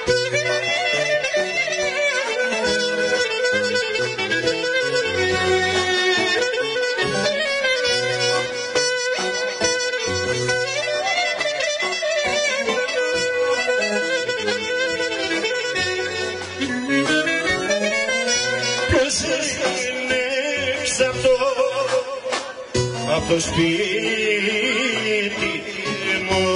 Ποιος είναι ξαπτό απ' το σπίτι μου,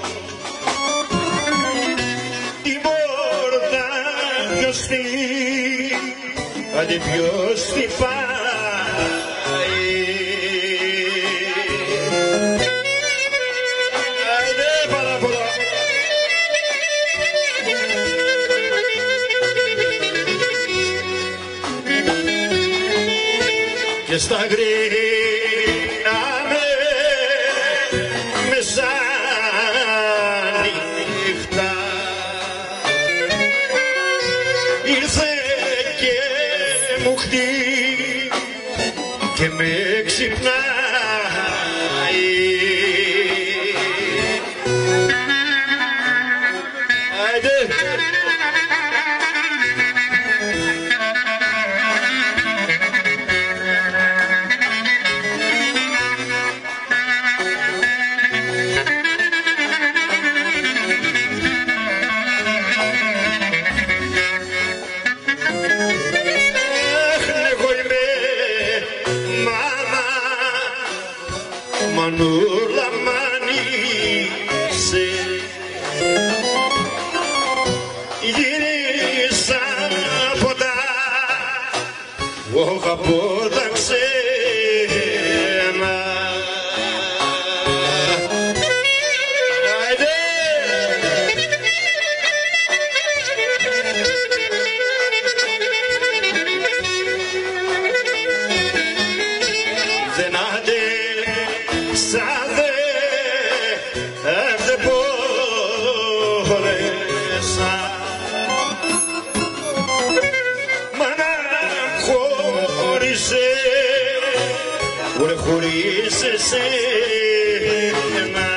την πόρτα ποιος χτυπάει, άντε ποιος χτυπάει. Άιντε πάρα πολλά. Και στα γρήγορα μεσάνυχτα ήρθε και μου χτύπησε και με ξυπνάει. Άιντε. Μανούλα μ' ανοίξε, γύρισα ποτά, όχι από τα ξένα. Άιντε. Δεν άντεξα, δεν μπόρεσα, μα να χώρισε, χωρίς εσένα.